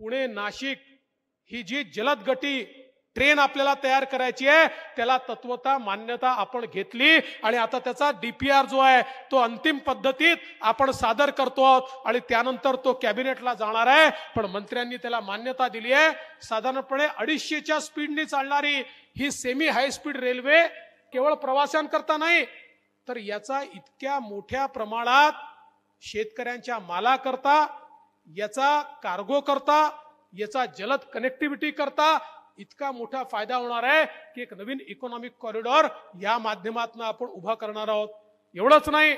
पुणे नाशिक ही जी जलदगती ट्रेन आपल्याला तयार करायची आहे त्याला तत्वता मान्यता आपण घेतली आणि आता त्याचा डीपीआर जो आहे तो अंतिम पद्धतीत आपण सादर करतो आहोत आणि त्यानंतर तो कॅबिनेटला जाणार आहे। पण मंत्र्यांनी त्याला मान्यता दिली आहे। साधारणपणे 250च्या स्पीडनी चालणारी ही सेमी हाय स्पीड रेल्वे केवळ प्रवाशांकरता नाही तर याचा इतक्या मोठ्या प्रमाणात शेतकऱ्यांच्या मालाकरता, याचा कार्गो करता, याचा जलद कनेक्टिव्हिटी करता इतका मोठा फायदा होणार आहे की एक नवीन इकॉनॉमिक कॉरिडॉर या माध्यमातून आपण उभा करणार आहोत। एवढंच नाही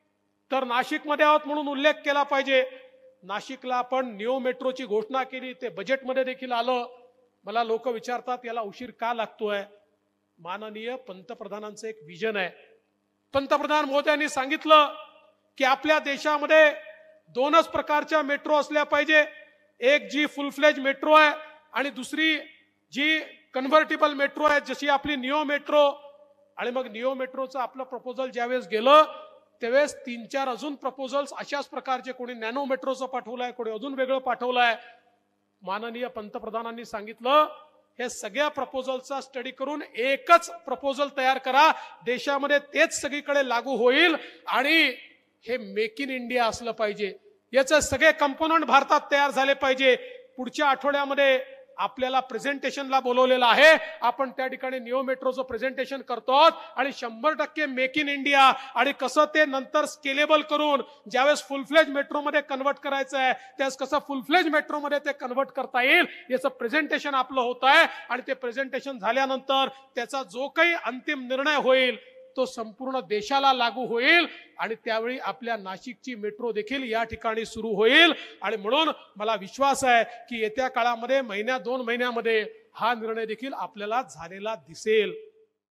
तर नाशिकमध्ये आहोत म्हणून उल्लेख केला पाहिजे। नाशिकला आपण निओ मेट्रोची घोषणा केली, ते बजेटमध्ये देखील आलं। मला लोक विचारतात याला उशीर का लागतोय। माननीय पंतप्रधानांचं एक विजन आहे। पंतप्रधान मोदयांनी सांगितलं की आपल्या देशामध्ये दोनच प्रकारच्या मेट्रो असल्या पाहिजे, एक जी फुल फ्लेज मेट्रो आहे आणि दुसरी जी कन्व्हर्टेबल मेट्रो आहे जशी आपली निओ मेट्रो। आणि मग निओ मेट्रोचं आपलं प्रपोजल ज्यावेळेस गेलं त्यावेळेस 3-4 अजून प्रपोजल्स अशाच प्रकारचे, कोणी नॅनो मेट्रोचं पाठवलंय, कोणी अजून वेगळं पाठवलंय। माननीय पंतप्रधानांनी सांगितलं हे सगळ्या प्रपोजलचा स्टडी करून एकच प्रपोजल तयार करा, देशामध्ये तेच सगळीकडे लागू होईल आणि हे मेक इन इंडिया असलं पाहिजे। याचे सगळे कंपोनंट भारतात तयार झाले पाहिजे। पुढच्या आठवड्यामध्ये आपल्याला प्रेझेंटेशनला बोलवलेलं आहे। आपण त्या ठिकाणी निओ मेट्रोचं प्रेझेंटेशन करतो आणि 100% मेक इन इंडिया आणि कसं ते नंतर स्केलेबल करून ज्यावेळेस फुल फ्लेज मेट्रोमध्ये कन्वर्ट करायचं आहे त्यावेळेस कसं फुल फ्लेज मेट्रोमध्ये ते कन्वर्ट करता येईल याचं प्रेझेंटेशन आपलं होत आहे। आणि ते प्रेझेंटेशन झाल्यानंतर त्याचा जो काही अंतिम निर्णय होईल तो संपूर्ण देशाला लागू होईल आणि त्यावेळी आपल्या नाशिकची मेट्रो देखील या ठिकाणी सुरू होईल। आणि म्हणून मला विश्वास आहे की येत्या काळामध्ये 1-2 महिन्यामध्ये हा निर्णय देखील आपल्याला झालेला दिसेल।